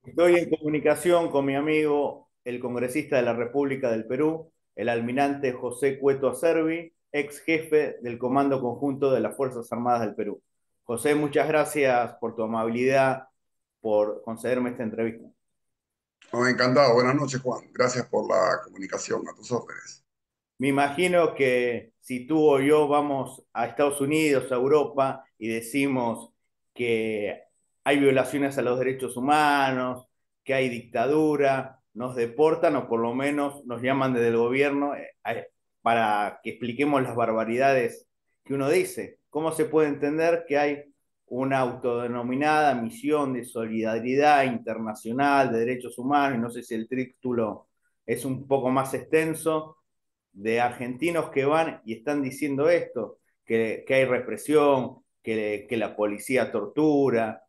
Estoy en comunicación con mi amigo, el congresista de la República del Perú, el almirante José Cueto Acerbi, ex jefe del Comando Conjunto de las Fuerzas Armadas del Perú. José, muchas gracias por tu amabilidad, por concederme esta entrevista. Oh, encantado. Buenas noches, Juan. Gracias por la comunicación. A tus órdenes. Me imagino que si tú o yo vamos a Estados Unidos, a Europa, y decimos que hay violaciones a los derechos humanos, que hay dictadura, nos deportan o por lo menos nos llaman desde el gobierno para que expliquemos las barbaridades que uno dice. ¿Cómo se puede entender que hay una autodenominada misión de solidaridad internacional de derechos humanos? Y no sé si el título es un poco más extenso, de argentinos que van y están diciendo esto, que hay represión, que la policía tortura.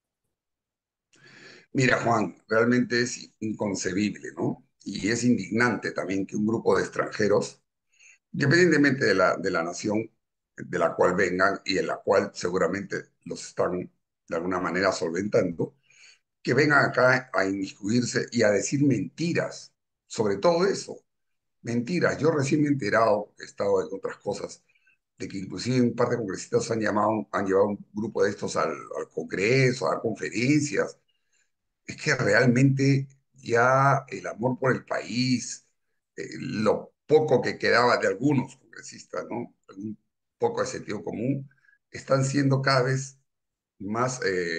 Mira, Juan, realmente es inconcebible, ¿no? Y es indignante también que un grupo de extranjeros, independientemente de la nación de la cual vengan y en la cual seguramente los están de alguna manera solventando, que vengan acá a inmiscuirse y a decir mentiras sobre todo eso. Mentiras. Yo recién me he enterado, he estado en otras cosas, de que inclusive un par de congresistas han llevado un grupo de estos al Congreso, a dar conferencias. Es que realmente ya el amor por el país, lo poco que quedaba de algunos congresistas, ¿no? Un poco de sentido común, están siendo cada vez más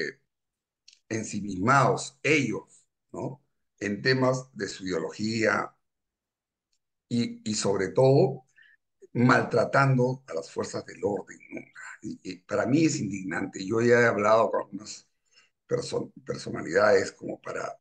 ensimismados ellos, ¿no? En temas de su ideología y sobre todo maltratando a las fuerzas del orden, ¿no? Y para mí es indignante. Yo ya he hablado con algunas personalidades como para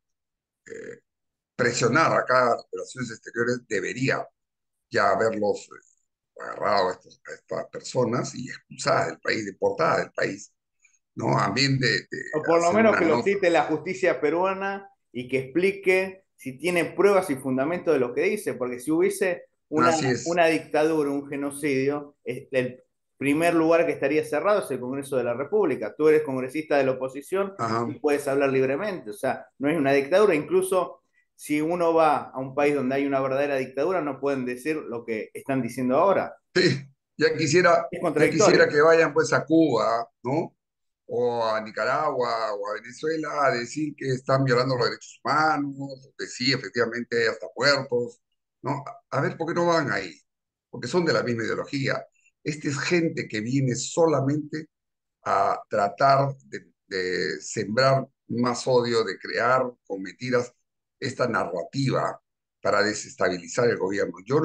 presionar acá a las relaciones exteriores, debería ya haberlos agarrado a estas personas y expulsadas del país, deportadas del país, ¿no? A bien de O por lo hacer menos una que lo nota. cite la justicia peruana y que explique si tiene pruebas y fundamento de lo que dice, porque si hubiese Así es. una dictadura, un genocidio, el primer lugar que estaría cerrado es el Congreso de la República. Tú eres congresista de la oposición y Ajá. puedes hablar libremente, o sea, no es una dictadura. Incluso si uno va a un país donde hay una verdadera dictadura, no pueden decir lo que están diciendo ahora. Sí, Es ya quisiera contradictorio. que vayan pues a Cuba, ¿no? O a Nicaragua o a Venezuela a decir que están violando los derechos humanos, que sí, efectivamente hay hasta puertos, ¿no? A ver, ¿por qué no van ahí? Porque son de la misma ideología. Esta es gente que viene solamente a tratar de sembrar más odio, de crear con mentiras esta narrativa para desestabilizar el gobierno. Yo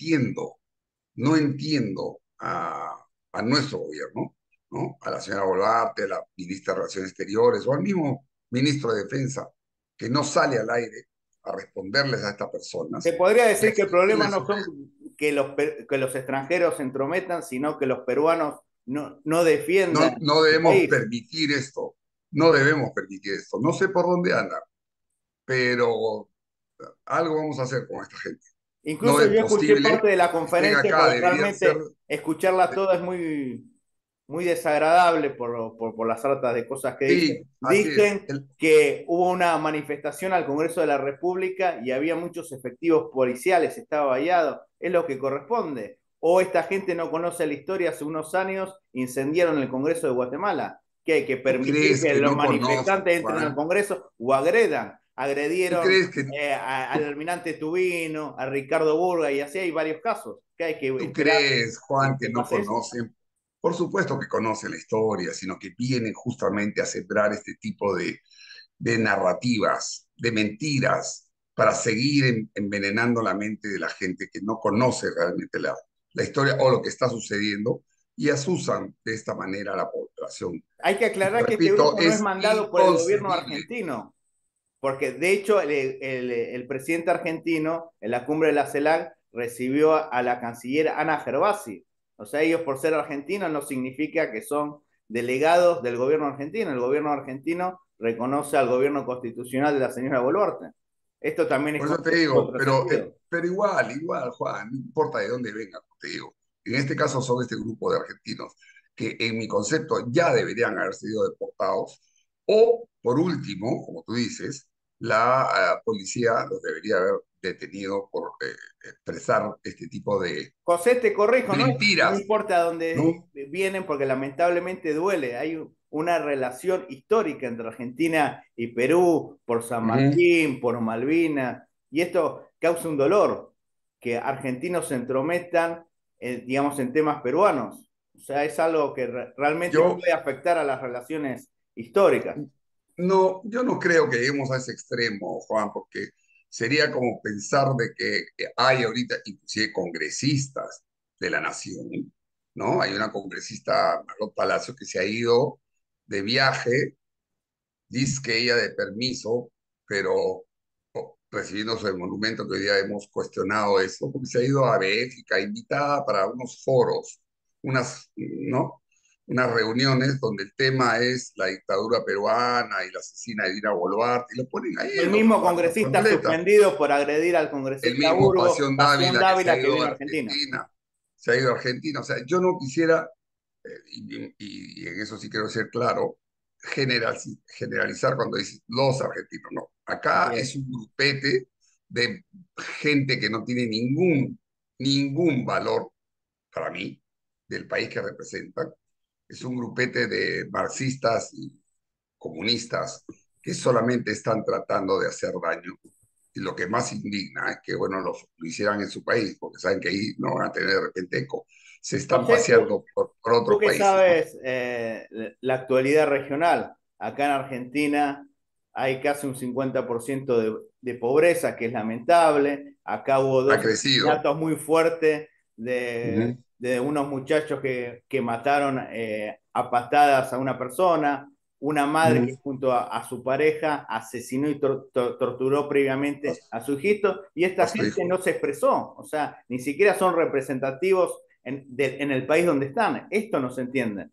no entiendo a nuestro gobierno, ¿no? A la señora Boluarte, a la ministra de Relaciones Exteriores o al mismo ministro de Defensa, que no sale al aire a responderles a estas Se personas podría y a decir que el problema exigirles no su... son que los extranjeros se entrometan, sino que los peruanos no defiendan No su debemos país. permitir esto, no debemos permitir esto. No sé por dónde anda, pero algo vamos a hacer con esta gente. No Incluso es yo escuché parte posible de la que estén conferencia acá, porque deberían ser... realmente escucharla toda es muy desagradable por las hartas de cosas que dicen. Sí, así es. Dicen que hubo una manifestación al Congreso de la República y había muchos efectivos policiales, estaba vallado. Es lo que corresponde. O esta gente no conoce la historia, hace unos años incendiaron el Congreso de Guatemala. ¿Que hay que ¿Tú permitir crees que que los no conozco, manifestantes entren al Juan? Congreso o agredan? ¿Tú Agredieron crees que al tú, almirante Tubino, a Ricardo Burga, y así hay varios casos que hay que tú esperar crees, Juan, que que no pase eso? conocen? Por supuesto que conocen la historia, sino que vienen justamente a sembrar este tipo de narrativas, de mentiras, para seguir envenenando la mente de la gente que no conoce realmente la historia o lo que está sucediendo y asusan de esta manera a la población. Hay que Y aclarar que este repito, grupo no es es mandado por el gobierno inconcebible. argentino, porque de hecho el presidente argentino en la cumbre de la CELAC recibió a la canciller Ana Gervasi. O sea, ellos por ser argentinos no significa que son delegados del gobierno argentino. El gobierno argentino reconoce al gobierno constitucional de la señora Boluarte. Esto también es Por eso te digo, contrasentido. pero igual, Juan, no importa de dónde venga, como te digo. En este caso son este grupo de argentinos que en mi concepto ya deberían haber sido deportados o, por último, como tú dices, la policía los debería haber detenido por expresar este tipo José, te corrijo, de ¿no? No mentiras, importa dónde ¿no? vienen, porque lamentablemente duele. Hay una relación histórica entre Argentina y Perú por San Ujú. Martín, por Malvinas, y esto causa un dolor, que argentinos se entrometan, digamos, en temas peruanos. O sea, es algo que realmente Yo puede afectar a las relaciones históricas. no, yo no creo que lleguemos a ese extremo, Juan, porque sería como pensar de que hay ahorita inclusive congresistas de la nación, ¿no? Hay una congresista, Margot Palacio, que se ha ido de viaje, dice que ella de permiso, pero recibiéndose el monumento que hoy día hemos cuestionado eso, porque se ha ido a Bélgica, invitada para unos foros, unas, ¿no? Unas reuniones donde el tema es la dictadura peruana y la asesina de Dina Boluarte, y lo ponen ahí El en mismo las congresista papeletas. suspendido por agredir al El congresista mismo Burgos, Pasión Dávila que se ha Dávila, que ido vino a a Argentina. Argentina, se ha ido a Argentina. O sea, yo no quisiera, y en eso sí quiero ser claro, generalizar cuando dices los argentinos, no. Acá Así es es. un grupete de gente que no tiene ningún valor para mí, del país que representan. Es un grupete de marxistas y comunistas que solamente están tratando de hacer daño. Y lo que más indigna es que, bueno, lo hicieran en su país, porque saben que ahí no van a tener de repente eco. Se están José, paseando por tú otros que países, ¿no? sabes la actualidad regional, acá en Argentina hay casi un 50% de pobreza, que es lamentable. Acá hubo Ha dos crecido. asesinatos muy fuertes Ujú. de unos muchachos que mataron a patadas a una persona, una madre que Ujú. junto a su pareja asesinó y torturó previamente a su hijito, y esta Hasta gente dijo. no se expresó, o sea, ni siquiera son representativos en el país donde están. Esto no se entiende.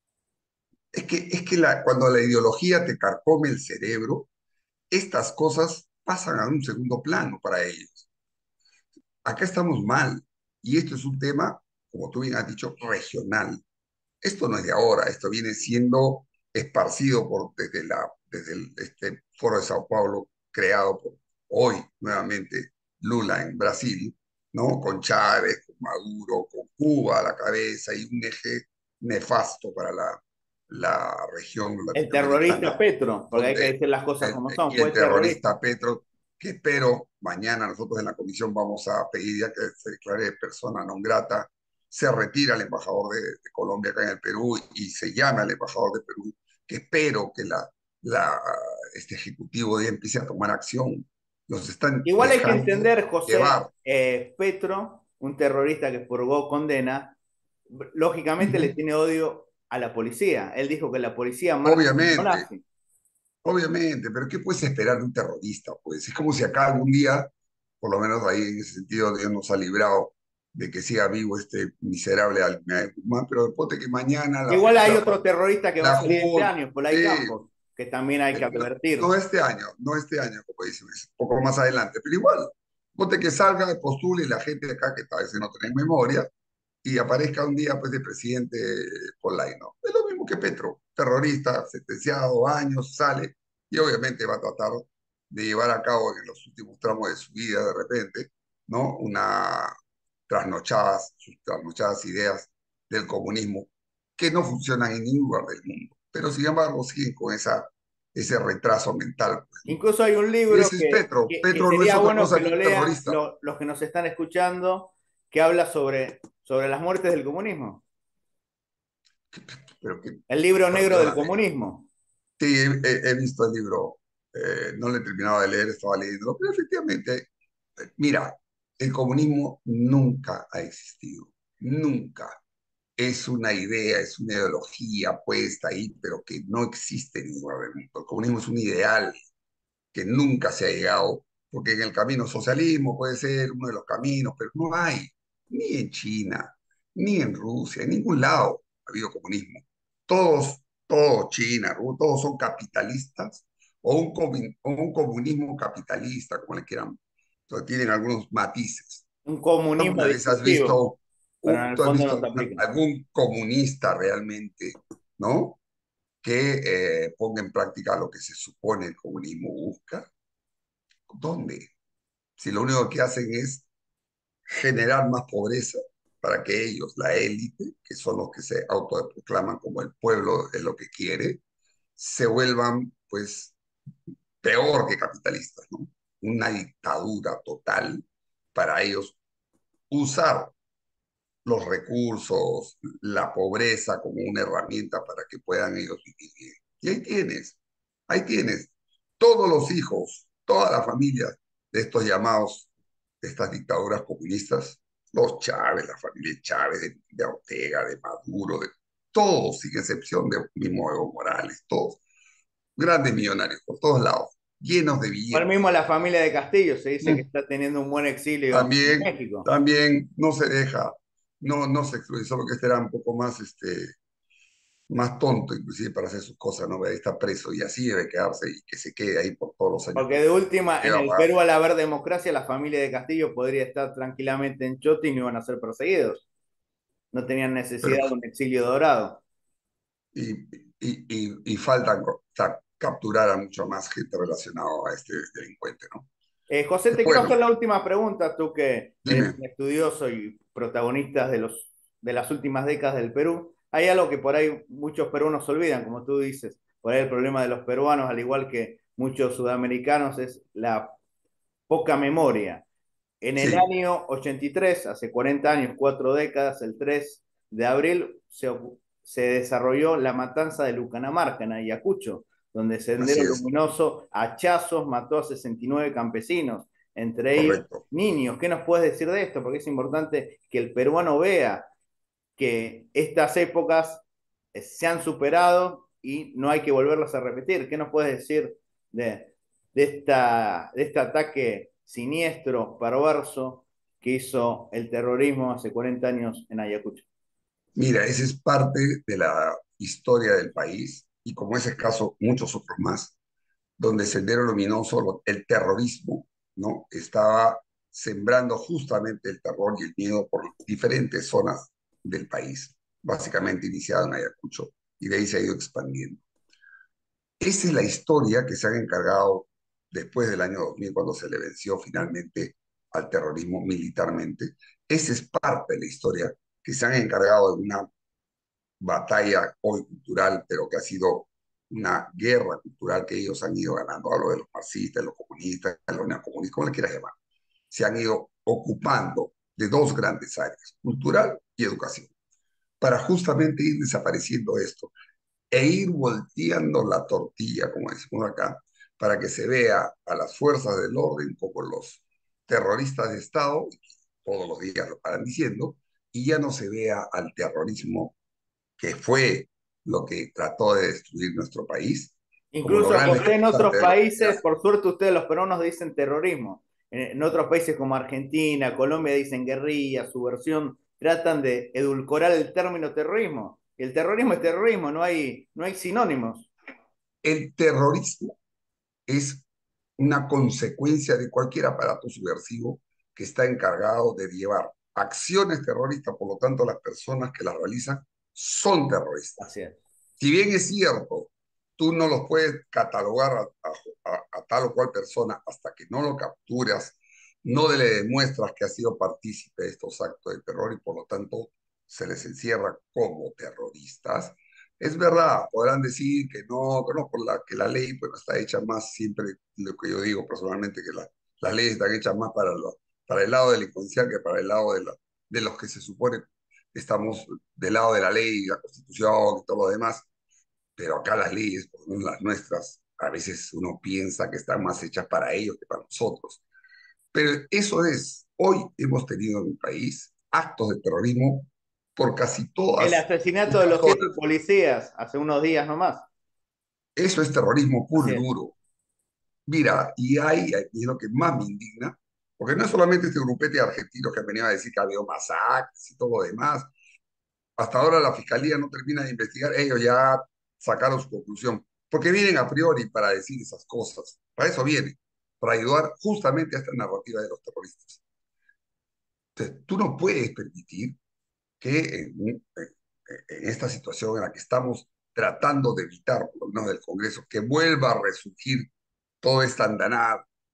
Es que cuando la ideología te carcome el cerebro, estas cosas pasan a un segundo plano para ellos. Acá estamos mal. Y esto es un tema, como tú bien has dicho, regional. Esto no es de ahora, esto viene siendo esparcido desde este Foro de Sao Paulo, creado por hoy nuevamente Lula en Brasil, ¿no? Con Chávez, con Maduro, con Cuba a la cabeza y un eje nefasto para la región El terrorista latinoamericana, Petro, porque hay que donde decir las cosas como son, y fue el terrorista. terrorista Petro, que espero mañana nosotros en la comisión vamos a pedir ya que se declare persona non grata, se retira el embajador de Colombia acá en el Perú y se llame al embajador de Perú, que espero que la, este ejecutivo ya empiece a tomar acción. Los están Igual hay que dejando entender, José, llevar. Petro, un terrorista que purgó condena, lógicamente le Ujú. tiene odio a la policía. Él dijo que la policía marcha como Obviamente, nazi. obviamente, pero ¿qué puedes esperar de un terrorista? Pues es como si acá algún día, por lo menos ahí en ese sentido, Dios nos ha librado de que siga vivo este miserable Almirante Guzmán, pero después de que mañana Igual hay otro terrorista que va a la salir este Junta, año, Polay Campos, que también hay que no, advertir. no este año, no este año, como dicen, es un poco más adelante, pero igual, ponte que salga, postule y la gente de acá que tal vez no tiene memoria, y aparezca un día pues de presidente Polaino. Es lo mismo que Petro, terrorista, sentenciado, años, sale y obviamente va a tratar de llevar a cabo en los últimos tramos de su vida de repente, ¿no? Sus trasnochadas ideas del comunismo que no funcionan en ningún lugar del mundo, pero sin embargo siguen con ese retraso mental, pues, ¿no? Incluso hay un Y libro ese es Petro. que Petro no es sería otra bueno que cosa que lo un lean terrorista. los que nos están escuchando, que habla sobre las muertes del comunismo. Pero que, El libro negro del perdóname, comunismo. sí, he visto el libro, no lo he terminado de leer, estaba leyendo, pero efectivamente, mira, el comunismo nunca ha existido, nunca. Es una idea, es una ideología puesta ahí, pero que no existe en ningún lugar del mundo. El comunismo es un ideal que nunca se ha llegado, porque en el camino socialismo puede ser uno de los caminos, pero no hay, ni en China, ni en Rusia, en ningún lado ha habido comunismo. Todos, China, todos son capitalistas o un comunismo capitalista, como le quieran. Entonces, tienen algunos matices. Un comunismo ¿Alguna vez has discursivo, visto, pero en el tú has fondo visto no se aplica. algún comunista realmente, ¿no? Que ponga en práctica lo que se supone el comunismo busca? ¿Dónde? Si lo único que hacen es generar más pobreza para que ellos, la élite, que son los que se autoproclaman como el pueblo es lo que quiere, se vuelvan pues peor que capitalistas, ¿no? Una dictadura total para ellos usar los recursos, la pobreza como una herramienta para que puedan ellos vivir bien. Y ahí tienes, todos los hijos, todas las familias de estos llamados, de estas dictaduras comunistas, los Chávez, la familia Chávez, de Ortega, de Maduro, de todos, sin excepción de mismo Evo Morales, todos, grandes millonarios por todos lados, llenos de Ahora mismo billetes. la familia de Castillo se dice que Mm. está teniendo un buen exilio en También, México. también no se deja, no se excluye, solo que este era un poco más, más tonto inclusive para hacer sus cosas, ¿no? Ahí está preso y así debe quedarse y que se quede ahí por todos los años Porque de última, que en va a el pagar. Perú, al haber democracia, la familia de Castillo podría estar tranquilamente en Chota y no iban a ser perseguidos. No tenían Pero, necesidad de un exilio dorado. y faltan capturar a mucho más gente relacionada a este delincuente, ¿no? José, te quiero hacer Bueno, la última pregunta, tú que eres dime, un estudioso y protagonista de las últimas décadas del Perú. Hay algo que por ahí muchos peruanos olvidan, como tú dices. Por ahí el problema de los peruanos, al igual que muchos sudamericanos, es la poca memoria. En el sí, año 83, hace 40 años, 4 décadas, el 3 de abril, se desarrolló la matanza de Lucanamarca, en Ayacucho, donde así Sendero es, Luminoso a hachazos mató a 69 campesinos, entre ellos correcto. niños. ¿Qué nos puedes decir de esto? Porque es importante que el peruano vea que estas épocas se han superado y no hay que volverlas a repetir. ¿Qué nos puedes decir de este ataque siniestro, perverso, que hizo el terrorismo hace 40 años en Ayacucho? Mira, ese es parte de la historia del país y como ese caso, muchos otros más, donde Sendero Luminoso, el terrorismo, ¿no? Estaba sembrando justamente el terror y el miedo por diferentes zonas del país, básicamente iniciado en Ayacucho, y de ahí se ha ido expandiendo. Esa es la historia que se han encargado después del año 2000, cuando se le venció finalmente al terrorismo militarmente. Esa es parte de la historia que se han encargado de una batalla hoy cultural, pero que ha sido una guerra cultural que ellos han ido ganando. Hablo de los marxistas, de los comunistas, de los neocomunistas, como le quieras llamar. Se han ido ocupando de dos grandes áreas, cultural y educación, para justamente ir desapareciendo esto e ir volteando la tortilla, como decimos acá, para que se vea a las fuerzas del orden como los terroristas de Estado, todos los días lo paran diciendo, y ya no se vea al terrorismo que fue lo que trató de destruir nuestro país, como los Incluso, grandes José, en otros causantes de lo que se países, hace. por suerte ustedes los peruanos dicen terrorismo. En otros países como Argentina, Colombia dicen guerrilla, subversión, tratan de edulcorar el término terrorismo. El terrorismo es terrorismo, no hay sinónimos. El terrorismo es una consecuencia de cualquier aparato subversivo que está encargado de llevar acciones terroristas, por lo tanto las personas que las realizan son terroristas. Así es. Si bien es cierto, tú no los puedes catalogar a tal o cual persona hasta que no lo capturas, no le demuestras que ha sido partícipe de estos actos de terror y por lo tanto se les encierra como terroristas. Es verdad, podrán decir que no por que la ley pues, está hecha más siempre, lo que yo digo personalmente, que las leyes están hechas más para el lado delincuencial que para el lado de los que se supone estamos del lado de la ley, la constitución y todo lo demás, pero acá las leyes, por lo menos las nuestras, a veces uno piensa que están más hechas para ellos que para nosotros. Pero eso es, hoy hemos tenido en el país actos de terrorismo por casi El todas asesinato de las los 7 zonas. policías hace unos días nomás. Eso es terrorismo puro Así y es. duro. Mira, y es lo que más me indigna, porque no es solamente este grupete de argentinos que han venido a decir que ha habido masacres y todo lo demás. Hasta ahora la fiscalía no termina de investigar, ellos ya sacaron su conclusión, porque vienen a priori para decir esas cosas, para eso vienen, para ayudar justamente a esta narrativa de los terroristas. Entonces, tú no puedes permitir que en esta situación en la que estamos tratando de evitar, por lo menos del Congreso, que vuelva a resurgir toda esta andanada,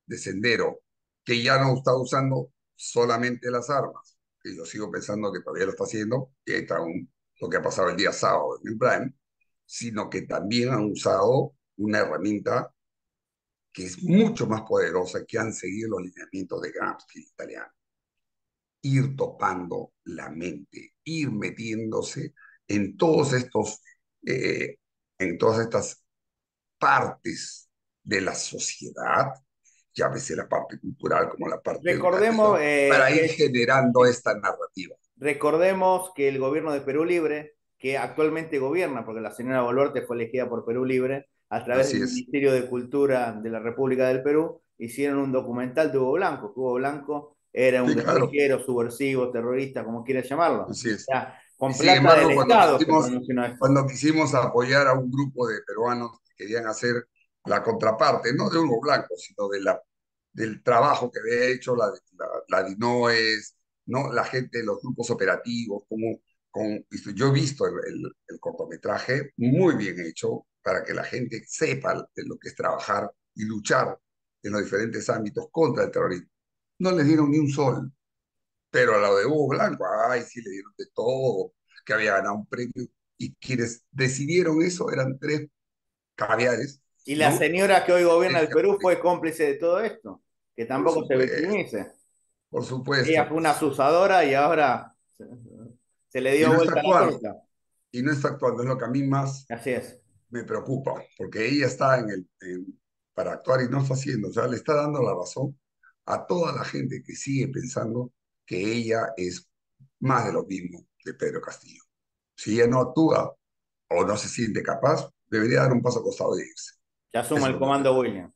de Sendero, que ya no está usando solamente las armas, que yo sigo pensando que todavía lo está haciendo, y ahí está lo que ha pasado el día sábado en el Prime, sino que también han usado una herramienta que es mucho más poderosa, que han seguido los lineamientos de Gramsci italiano. Ir topando la mente, ir metiéndose en todos estos, eh, en todas estas partes de la sociedad, llámese la parte cultural como la parte Recordemos, educativa, para ir que, generando sí, esta narrativa. recordemos que el gobierno de Perú Libre, que actualmente gobierna, porque la señora Boluarte fue elegida por Perú Libre, a través del Así es. Ministerio de Cultura de la República del Perú, hicieron un documental de Hugo Blanco. Hugo Blanco era un Sí, claro, guerrillero, subversivo, terrorista, como quieras llamarlo. O así es. sea, con Y sin plata del embargo, Estado se promocionó esto. cuando quisimos apoyar a un grupo de peruanos que querían hacer la contraparte, no de Hugo Blanco, sino del trabajo que había hecho la DINOES, ¿no? La gente de los grupos operativos, yo he visto el cortometraje muy bien hecho para que la gente sepa de lo que es trabajar y luchar en los diferentes ámbitos contra el terrorismo. No les dieron ni un sol, pero a lo de Hugo Blanco, ay, sí le dieron de todo, que había ganado un premio. Y quienes decidieron eso eran tres caviares, Y la ¿no? señora que hoy gobierna Tres el Perú caviares. fue cómplice de todo esto. Que Por tampoco se supuesto, victimice. por Ella supuesto, fue una pues. asusadora y ahora se le Y dio no está vuelta la actuando, torta. y no está actuando, es lo que a mí más Así es. me preocupa, porque ella está para actuar y no está haciendo, o sea, le está dando la razón a toda la gente que sigue pensando que ella es más de lo mismo de Pedro Castillo. Si ella no actúa o no se siente capaz, debería dar un paso al costado de irse. Que asuma Eso es el lo que creo. comando William.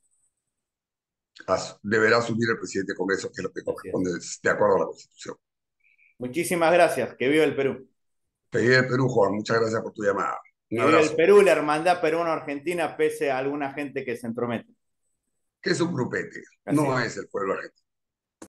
Deberá asumir el presidente del Congreso, que es lo que Así es. corresponde de acuerdo a la Constitución. Muchísimas gracias. Que viva el Perú. Te vive el Perú, Juan. Muchas gracias por tu llamada. Un Que viva el abrazo. Perú, la hermandad peruano-argentina, pese a alguna gente que se entromete. Que es un grupete, Así no es. es el pueblo argentino.